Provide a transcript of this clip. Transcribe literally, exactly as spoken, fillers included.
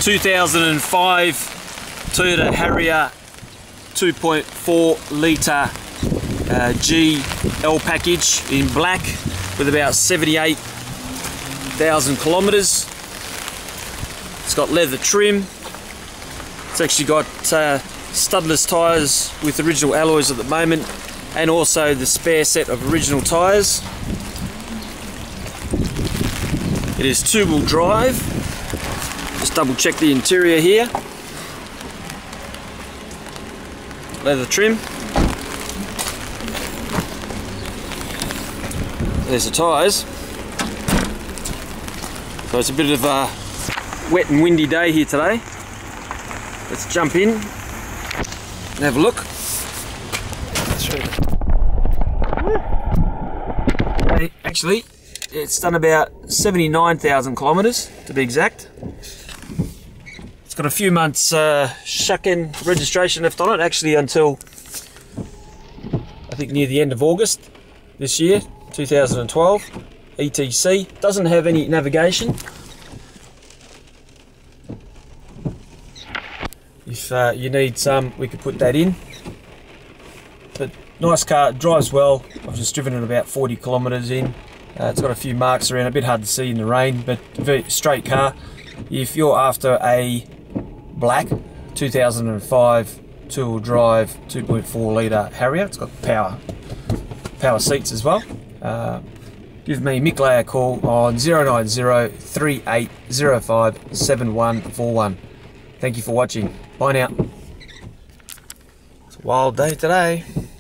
two thousand five Toyota Harrier two point four litre uh, G L package in black with about seventy-eight thousand kilometres. It's got leather trim. It's actually got uh, studless tyres with original alloys at the moment, and also the spare set of original tyres. It is two-wheel drive. Just double check the interior here. Leather trim. There's the tyres. So it's a bit of a wet and windy day here today. Let's jump in and have a look. Actually, it's done about seventy-nine thousand kilometres to be exact. It's got a few months uh, shuck-in registration left on it, actually until I think near the end of August this year, two thousand twelve, E T C. Doesn't have any navigation. If uh, you need some, we could put that in. But nice car, drives well. I've just driven it about forty kilometres in. Uh, it's got a few marks around, a bit hard to see in the rain, but very straight car. If you're after a black two thousand five two-wheel drive two point four litre Harrier, it's got power power seats as well. Uh, give me Mick Lay a call on zero nine zero, three eight zero five, seven one four one. Thank you for watching. Bye now. It's a wild day today.